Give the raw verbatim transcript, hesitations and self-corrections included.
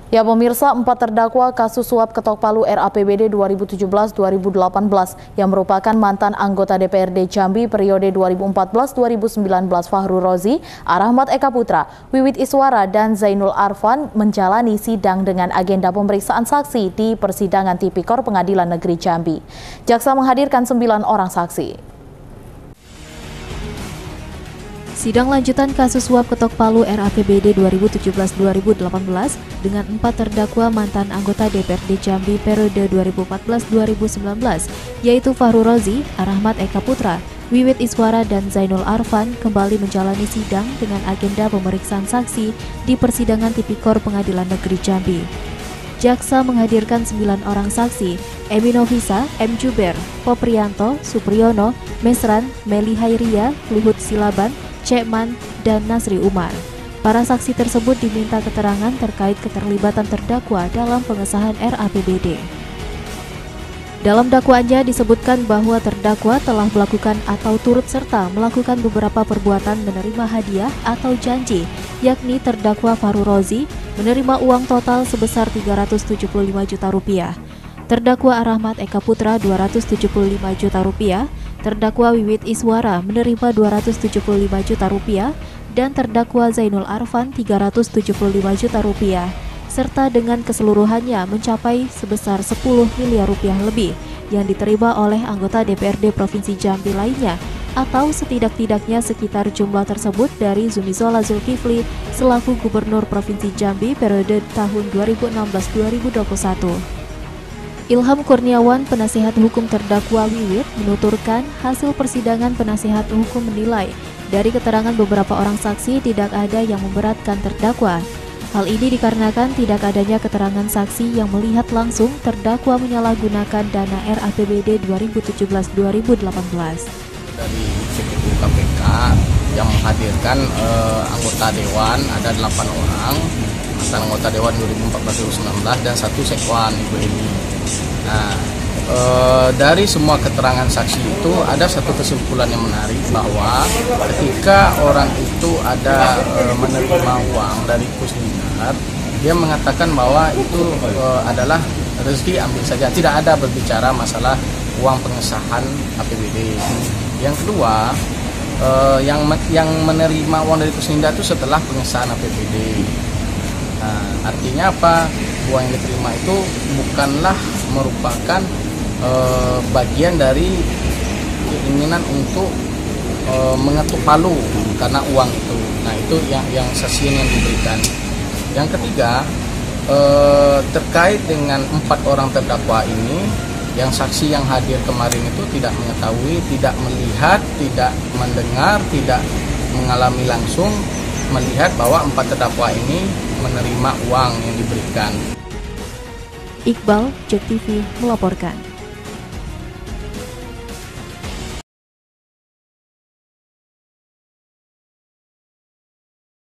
Ya pemirsa, empat terdakwa kasus suap ketok palu R A P B D dua ribu tujuh belas dua ribu delapan belas yang merupakan mantan anggota D P R D Jambi periode dua ribu empat belas dua ribu sembilan belas Fahru Rozi, Rahmat Eka Putra, Wiwit Iswara, dan Zainul Arfan menjalani sidang dengan agenda pemeriksaan saksi di persidangan Tipikor Pengadilan Negeri Jambi. Jaksa menghadirkan sembilan orang saksi. Sidang lanjutan kasus suap ketok palu R A P B D dua ribu tujuh belas dua ribu delapan belas dengan empat terdakwa mantan anggota D P R D Jambi periode dua ribu empat belas dua ribu sembilan belas, yaitu Fahru Rozi, Rahmat Eka Putra, Wiwit Iswara, dan Zainul Arfan kembali menjalani sidang dengan agenda pemeriksaan saksi di persidangan Tipikor Pengadilan Negeri Jambi. Jaksa menghadirkan sembilan orang saksi, Emi Novisa, M. Juber, Poprianto, Supriyono, Mesran, Meli Hairia, Luhut Silaban, Cekman, dan Nasri Umar. Para saksi tersebut diminta keterangan terkait keterlibatan terdakwa dalam pengesahan R A P B D. Dalam dakwaannya disebutkan bahwa terdakwa telah melakukan atau turut serta melakukan beberapa perbuatan menerima hadiah atau janji, yakni terdakwa Fahru Rozi menerima uang total sebesar tiga ratus tujuh puluh lima juta rupiah, terdakwa Rahmat Eka Putra dua ratus tujuh puluh lima juta rupiah, terdakwa Wiwit Iswara menerima dua ratus tujuh puluh lima juta rupiah, dan terdakwa Zainul Arfan tiga ratus tujuh puluh lima juta rupiah, serta dengan keseluruhannya mencapai sebesar sepuluh miliar rupiah lebih yang diterima oleh anggota D P R D Provinsi Jambi lainnya, atau setidak-tidaknya sekitar jumlah tersebut dari Zumizola Zulkifli selaku Gubernur Provinsi Jambi periode tahun dua ribu enam belas dua ribu dua puluh satu. Ilham Kurniawan, penasihat hukum terdakwa Wiwit, menuturkan hasil persidangan penasihat hukum menilai dari keterangan beberapa orang saksi tidak ada yang memberatkan terdakwa. Hal ini dikarenakan tidak adanya keterangan saksi yang melihat langsung terdakwa menyalahgunakan dana R A P B D dua ribu tujuh belas dua ribu delapan belas. Dari eksekutif K P K yang menghadirkan eh, anggota Dewan ada delapan orang, mantan anggota Dewan dua ribu empat belas dua ribu sembilan belas, dan satu sekwan Ibu Eni. Nah, e, dari semua keterangan saksi itu ada satu kesimpulan yang menarik bahwa ketika orang itu ada e, menerima uang dari Kusminar, dia mengatakan bahwa itu e, adalah rezeki, ambil saja, tidak ada berbicara masalah uang pengesahan A P B D. Yang kedua, e, yang yang menerima uang dari Kusminar itu setelah pengesahan A P B D. Nah, artinya apa? Uang yang diterima itu bukanlah merupakan e, bagian dari keinginan untuk e, mengetuk palu karena uang itu. Nah, itu yang yang saksi yang diberikan. Yang ketiga, e, terkait dengan empat orang terdakwa ini, yang saksi yang hadir kemarin itu tidak mengetahui, tidak melihat, tidak mendengar, tidak mengalami langsung melihat bahwa empat terdakwa ini menerima uang yang diberikan. Iqbal, J E K T V melaporkan.